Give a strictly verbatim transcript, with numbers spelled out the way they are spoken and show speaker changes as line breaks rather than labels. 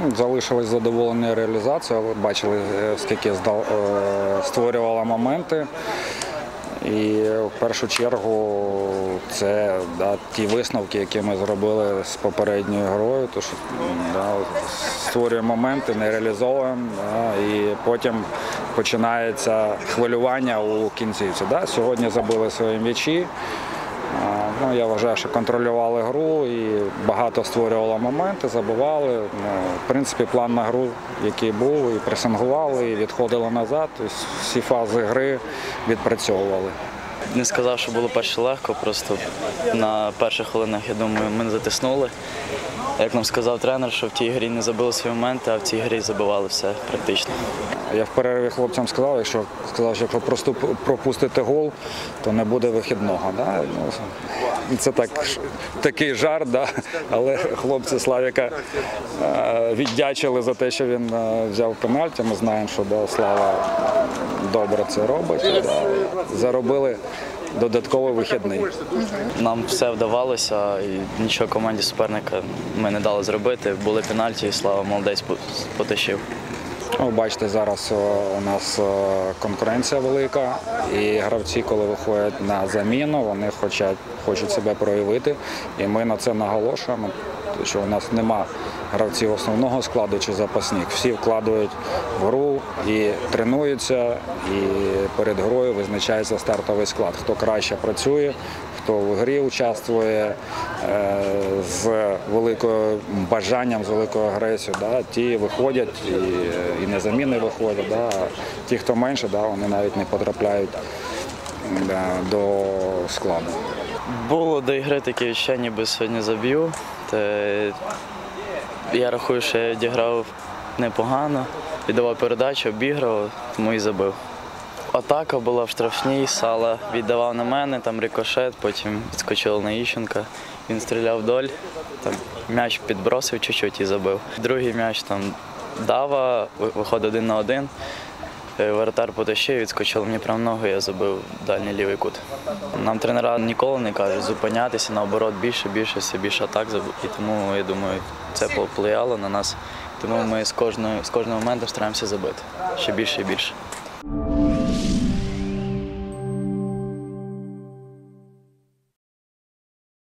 Залишились задоволені реалізацією, бачили, скільки створювала моменти. І в першу чергу це да, ті висновки, які ми зробили з попередньою грою, то що да, створюємо моменти, не реалізовуємо, да, і потім починається хвилювання у кінцівці. Да. Сьогодні забили свої м'ячі. Ну, я вважаю, що контролювали гру і багато створювали моменти, забивали. Ну, в принципі, план на гру, який був, і пресингували, і відходили назад. Тобто всі фази гри відпрацьовували.
Не сказав, що було перше легко, просто на перших хвилинах, я думаю, ми не затиснули. Як нам сказав тренер, що в тій грі не забили свої моменти, а в цій грі забивали все практично.
Я в перерві хлопцям сказав, якщо сказав, що якщо просто пропустити гол, то не буде вихідного. Да? Ну, це так, такий жарт, да? Але хлопці Славіка віддячили за те, що він взяв пенальті. Ми знаємо, що да, Слава добре це робить. Да? Заробили додатковий вихідний.
Нам все вдавалося і нічого команді суперника ми не дали зробити. Були пенальті, і Слава молодець потащив.
Ви бачите, зараз у нас конкуренція велика, і гравці, коли виходять на заміну, вони хочуть, хочуть себе проявити. І ми на це наголошуємо, що у нас нема гравців основного складу чи запасних. Всі вкладають в гру і тренуються, і перед грою визначається стартовий склад. Хто краще працює, хто в грі участвує з великим бажанням, з великою агресією, да, ті виходять і, і не заміни виходять. Да, ті, хто менше, да, вони навіть не потрапляють да, до складу.
Було до ігри таке відчуття, ніби сьогодні заб'ю. Я рахую, що я відіграв непогано, віддавав передачу, обіграв, тому і забив. Атака була в штрафній, Сала віддавав на мене, там рикошет, потім відскочив на Іщенка. Він стріляв вдоль, там м'яч підбросив чуть-чуть і забив. Другий м'яч там Дава, виходить один на один. Воротар потащив, відскочив мені прямо ногу, я забив дальній лівий кут. Нам тренера ніколи не кажуть зупинятися, наоборот, більше, більше, все більше атак. І тому, я думаю, це повпливало на нас. Тому ми з кожного, з кожного моменту стараємося забити ще більше і більше.